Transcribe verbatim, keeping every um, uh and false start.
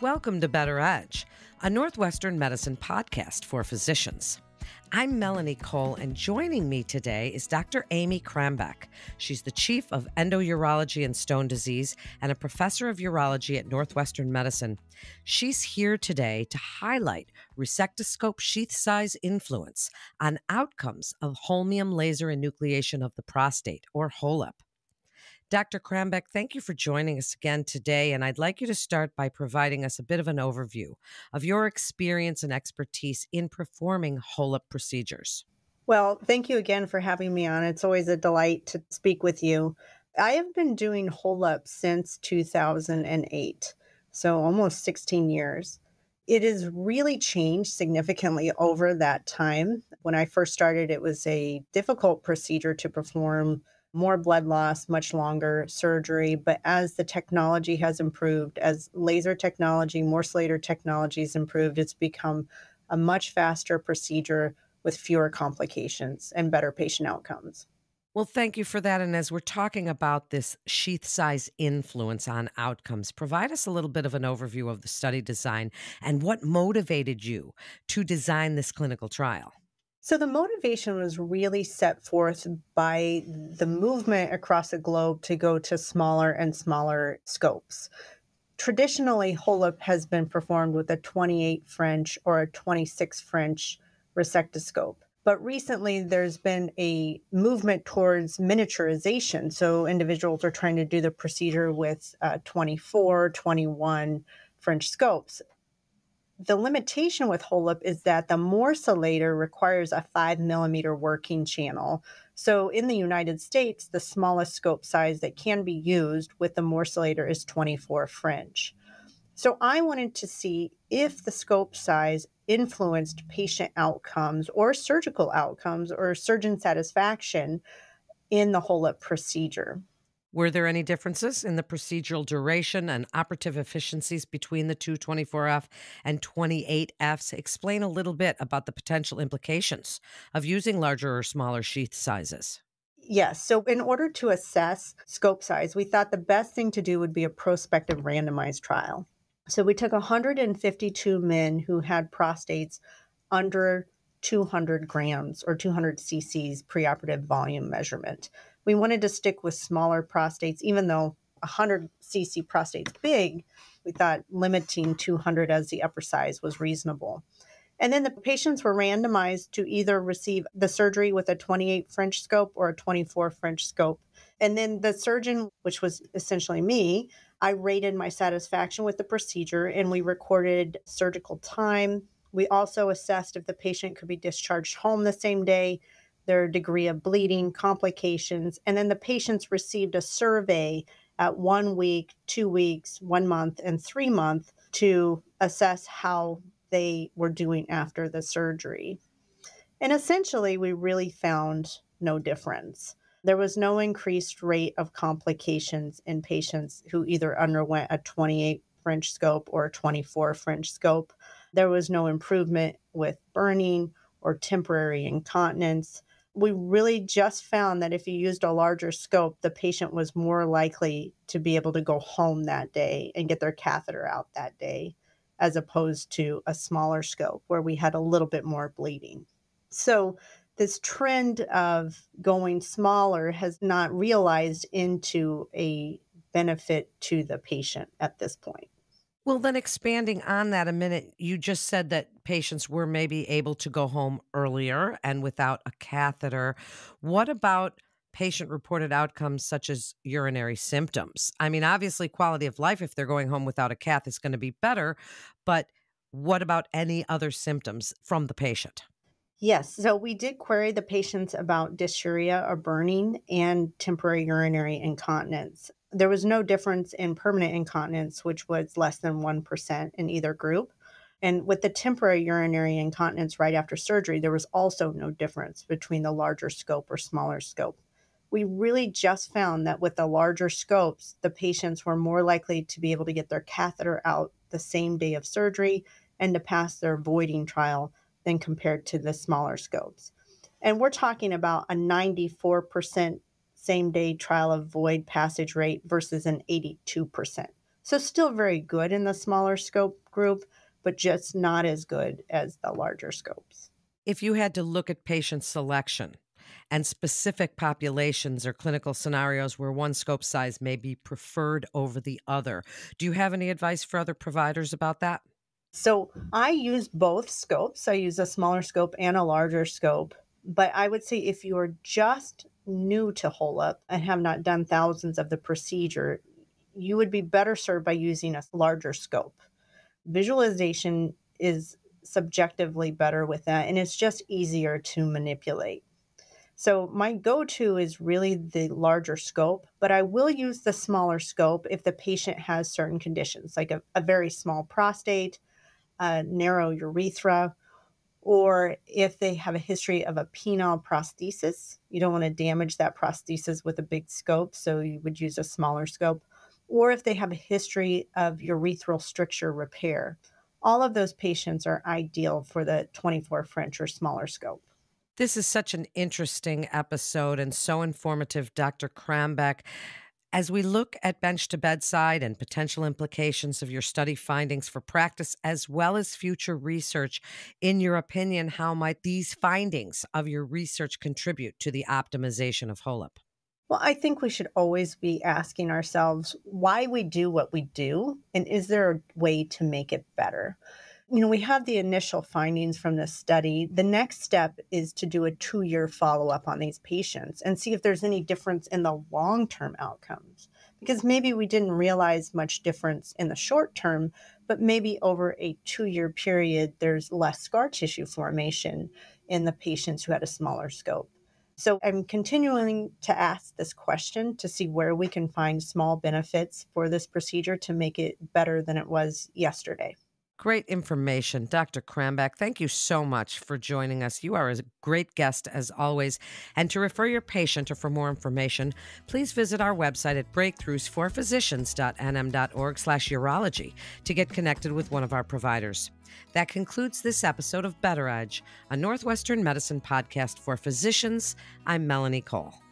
Welcome to Better Edge, a Northwestern Medicine podcast for physicians. I'm Melanie Cole, and joining me today is Doctor Amy Krambeck. She's the chief of Endourology and Stone Disease and a professor of urology at Northwestern Medicine. She's here today to highlight resectoscope sheath size influence on outcomes of holmium laser enucleation of the prostate, or HoLEP. Doctor Krambeck, thank you for joining us again today, and I'd like you to start by providing us a bit of an overview of your experience and expertise in performing HoLEP procedures. Well, thank you again for having me on. It's always a delight to speak with you. I have been doing HoLEP since two thousand eight, so almost sixteen years. It has really changed significantly over that time. When I first started, it was a difficult procedure to perform, more blood loss, much longer surgery. But as the technology has improved, as laser technology, morse-laser technology has improved, it's become a much faster procedure with fewer complications and better patient outcomes. Well, thank you for that. And as we're talking about this sheath size influence on outcomes, provide us a little bit of an overview of the study design and what motivated you to design this clinical trial. So the motivation was really set forth by the movement across the globe to go to smaller and smaller scopes. Traditionally, HoLEP has been performed with a twenty-eight French or a twenty-six French resectoscope. But recently, there's been a movement towards miniaturization. So individuals are trying to do the procedure with uh, twenty-four, twenty-one French scopes. The limitation with HoLEP is that the morcelator requires a five millimeter working channel. So in the United States, the smallest scope size that can be used with the morcelator is twenty-four French. So I wanted to see if the scope size influenced patient outcomes or surgical outcomes or surgeon satisfaction in the HoLEP procedure. Were there any differences in the procedural duration and operative efficiencies between the two twenty-four F and twenty-eight Fs? Explain a little bit about the potential implications of using larger or smaller sheath sizes. Yes. So in order to assess scope size, we thought the best thing to do would be a prospective randomized trial. So we took one hundred fifty-two men who had prostates under two hundred grams or two hundred cc's preoperative volume measurement. We wanted to stick with smaller prostates, even though one hundred cc prostate's big. We thought limiting two hundred as the upper size was reasonable. And then the patients were randomized to either receive the surgery with a twenty-eight French scope or a twenty-four French scope. And then the surgeon, which was essentially me, I rated my satisfaction with the procedure, and we recorded surgical time. We also assessed if the patient could be discharged home the same day, their degree of bleeding, complications, and then the patients received a survey at one week, two weeks, one month, and three months to assess how they were doing after the surgery. And essentially, we really found no difference. There was no increased rate of complications in patients who either underwent a twenty-eight French scope or a twenty-four French scope. There was no improvement with burning or temporary incontinence. We really just found that if you used a larger scope, the patient was more likely to be able to go home that day and get their catheter out that day, as opposed to a smaller scope where we had a little bit more bleeding. So this trend of going smaller has not realized into a benefit to the patient at this point. Well, then expanding on that a minute, you just said that patients were maybe able to go home earlier and without a catheter. What about patient-reported outcomes such as urinary symptoms? I mean, obviously, quality of life, if they're going home without a cath, is going to be better, but what about any other symptoms from the patient? Yes, so we did query the patients about dysuria or burning and temporary urinary incontinence. There was no difference in permanent incontinence, which was less than one percent in either group. And with the temporary urinary incontinence right after surgery, there was also no difference between the larger scope or smaller scope. We really just found that with the larger scopes, the patients were more likely to be able to get their catheter out the same day of surgery and to pass their voiding trial than compared to the smaller scopes. And we're talking about a ninety-four percent same-day trial of void passage rate versus an eighty-two percent. So still very good in the smaller scope group, but just not as good as the larger scopes. If you had to look at patient selection and specific populations or clinical scenarios where one scope size may be preferred over the other, do you have any advice for other providers about that? So I use both scopes. I use a smaller scope and a larger scope. But I would say if you are just new to HoLEP and have not done thousands of the procedure, you would be better served by using a larger scope. Visualization is subjectively better with that, and it's just easier to manipulate. So my go-to is really the larger scope, but I will use the smaller scope if the patient has certain conditions, like a, a very small prostate, a narrow urethra, or if they have a history of a penile prosthesis. You don't want to damage that prosthesis with a big scope, so you would use a smaller scope. Or if they have a history of urethral stricture repair. All of those patients are ideal for the twenty-four French or smaller scope. This is such an interesting episode and so informative, Doctor Krambeck. As we look at bench to bedside and potential implications of your study findings for practice as well as future research, in your opinion, how might these findings of your research contribute to the optimization of HoLEP? Well, I think we should always be asking ourselves why we do what we do, and is there a way to make it better? You know, we have the initial findings from this study. The next step is to do a two-year follow-up on these patients and see if there's any difference in the long-term outcomes. Because maybe we didn't realize much difference in the short term, but maybe over a two-year period, there's less scar tissue formation in the patients who had a smaller scope. So I'm continuing to ask this question to see where we can find small benefits for this procedure to make it better than it was yesterday. Great information, Doctor Krambeck. Thank you so much for joining us. You are a great guest as always. And to refer your patient or for more information, please visit our website at breakthroughs for physicians dot n m dot org slash urology to get connected with one of our providers. That concludes this episode of Better Edge, a Northwestern Medicine podcast for physicians. I'm Melanie Cole.